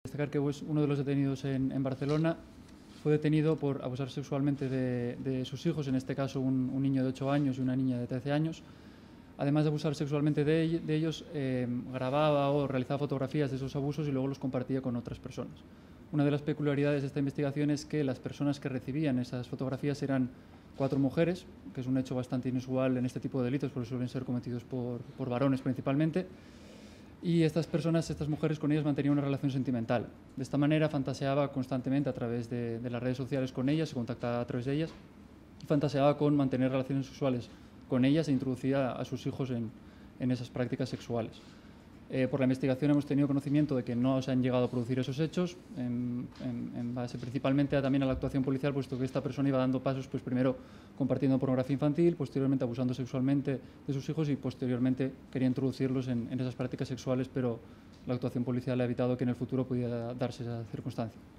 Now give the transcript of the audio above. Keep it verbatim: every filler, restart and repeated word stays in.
Destacar que pues, uno de los detenidos en, en Barcelona fue detenido por abusar sexualmente de, de sus hijos, en este caso un, un niño de ocho años y una niña de trece años. Además de abusar sexualmente de, ell de ellos, eh, grababa o realizaba fotografías de esos abusos y luego los compartía con otras personas. Una de las peculiaridades de esta investigación es que las personas que recibían esas fotografías eran cuatro mujeres, que es un hecho bastante inusual en este tipo de delitos, porque suelen ser cometidos por, por varones principalmente. Y estas personas, estas mujeres, con ellas mantenían una relación sentimental. De esta manera fantaseaba constantemente a través de, de las redes sociales con ellas, se contactaba a través de ellas, y fantaseaba con mantener relaciones sexuales con ellas e introducía a sus hijos en, en esas prácticas sexuales. Eh, por la investigación hemos tenido conocimiento de que no se han llegado a producir esos hechos, en, en, en base principalmente a, también a la actuación policial, puesto que esta persona iba dando pasos, pues primero compartiendo pornografía infantil, posteriormente abusando sexualmente de sus hijos y posteriormente quería introducirlos en, en esas prácticas sexuales, pero la actuación policial ha evitado que en el futuro pudiera darse esa circunstancia.